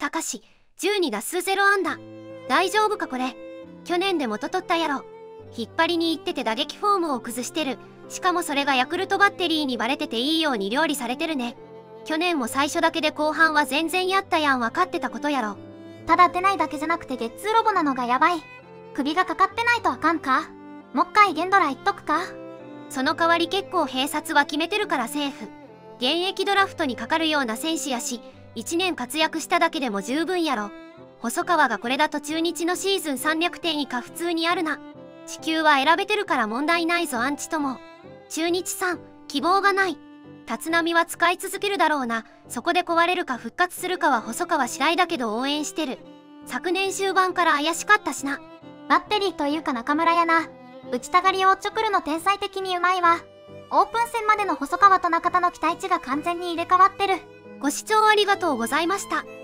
隆、12打数0安打。大丈夫かこれ。去年で元取ったやろ。引っ張りに行ってて打撃フォームを崩してる。しかもそれがヤクルトバッテリーにバレてていいように料理されてるね。去年も最初だけで後半は全然やったやん、分かってたことやろ。 ただ出ないだけじゃなくてゲッツーロボなのがやばい。首がかかってないとあかんか。もっかいゲンドラ言っとくか。 その代わり結構併殺は決めてるからセーフ。現役ドラフトにかかるような選手やし、1年活躍しただけでも十分やろ。細川がこれだと中日のシーズン300点以下普通にあるな。地球は選べてるから問題ないぞアンチとも。中日さん、希望がない。立浪は使い続けるだろうな。そこで壊れるか復活するかは細川次第だけど応援してる。昨年終盤から怪しかったしな。 バッテリーというか中村やな。打ちたがりをおっちょくるの天才的にうまいわ。オープン戦までの細川と中田の期待値が完全に入れ替わってる。 ご視聴ありがとうございました。